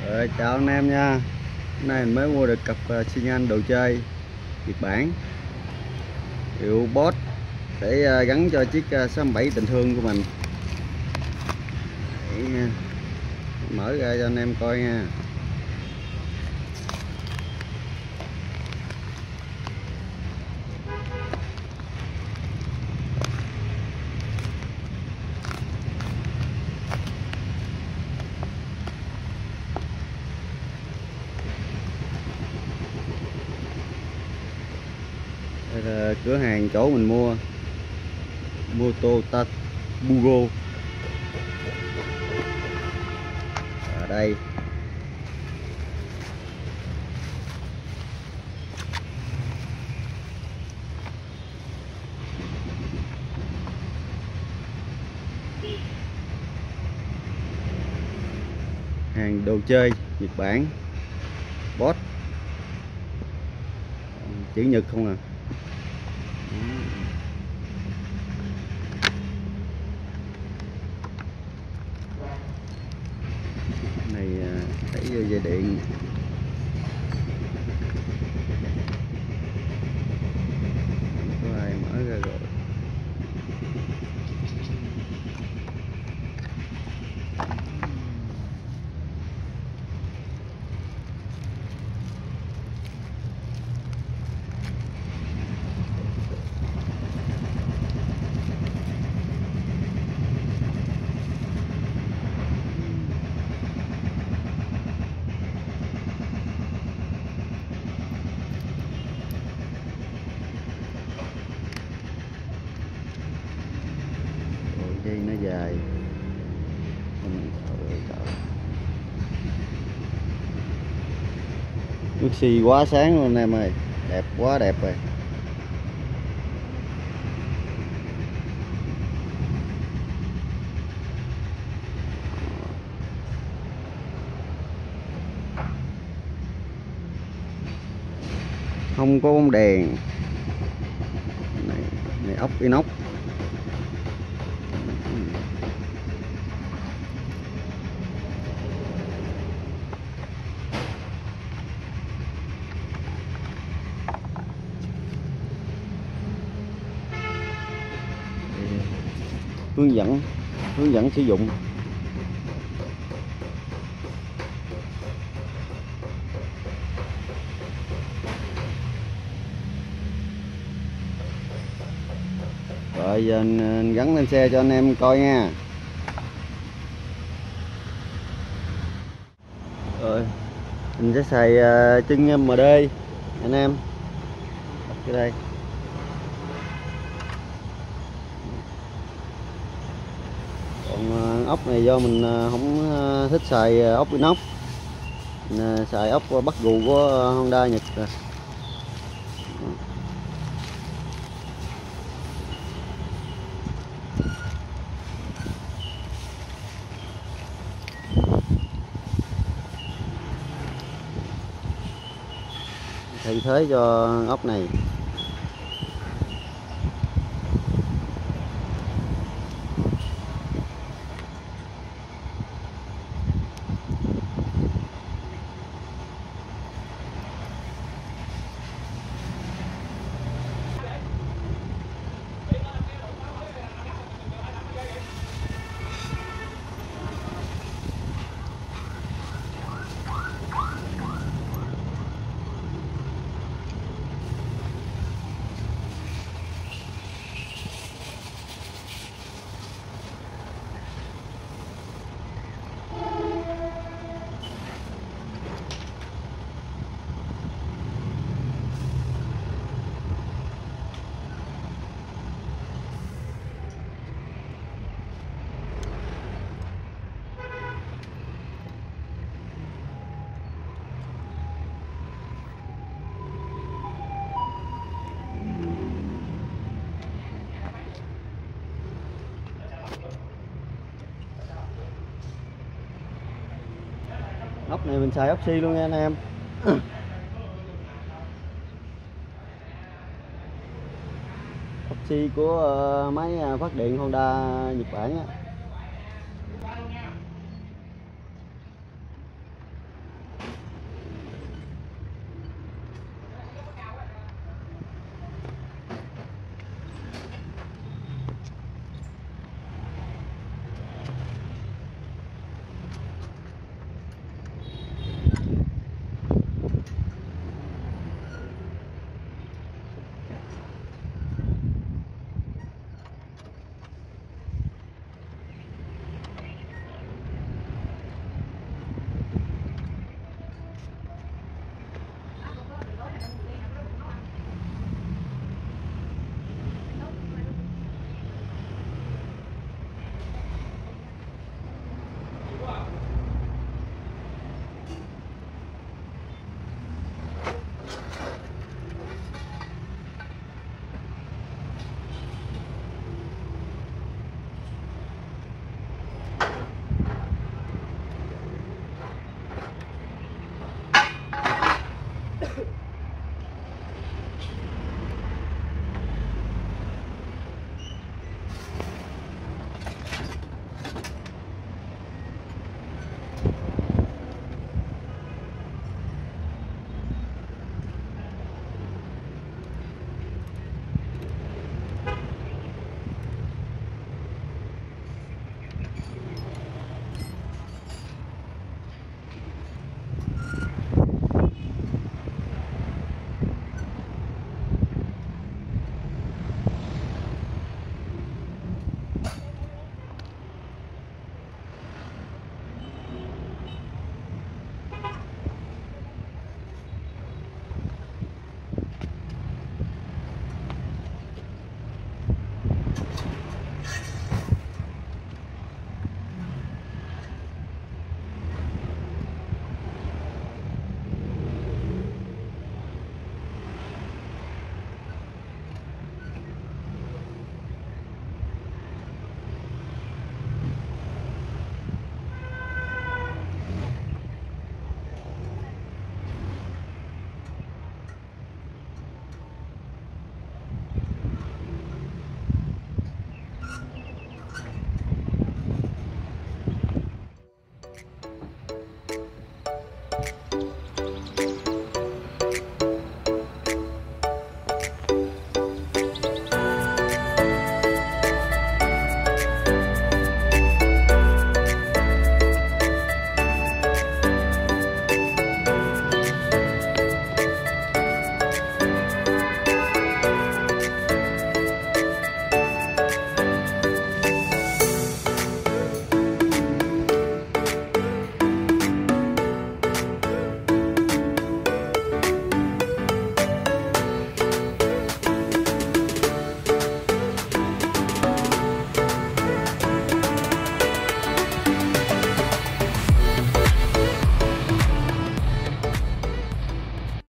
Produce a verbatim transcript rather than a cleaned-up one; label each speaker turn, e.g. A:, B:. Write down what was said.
A: Rồi, chào anh em nha. Hôm nay mình mới mua được cặp uh, xi nhan đồ chơi Nhật Bản hiệu Boss để uh, gắn cho chiếc uh, sáu bảy tình thương của mình. Để, uh, mở ra cho anh em coi nha. Đây là cửa hàng chỗ mình mua, Moto Bugo. Ở đây hàng đồ chơi Nhật Bản Boss, chữ Nhật không à. Này đẩy vô dây điện, có ai mở ra rồi. Dây nó dài, nước xi quá sáng luôn anh em ơi, đẹp quá đẹp rồi. Không có bóng đèn này, này ốc inox. Hướng dẫn hướng dẫn sử dụng. Rồi giờ anh gắn lên xe cho anh em coi nha. Rồi mình sẽ xài uh, chân em đê anh em. Cái đây ốc này do mình không thích xài ốc inox, mình xài ốc bắt gù của Honda Nhật rồi. Thay thế cho ốc này. Ốc này mình xài ốc xi luôn nha anh em. Ốc xi của uh, máy phát điện Honda Nhật Bản á.